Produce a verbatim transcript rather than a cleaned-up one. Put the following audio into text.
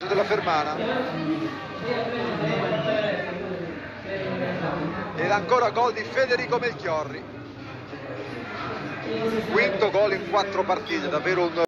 della Fermana, ed ancora gol di Federico Melchiorri, quinto gol in quattro partite, davvero un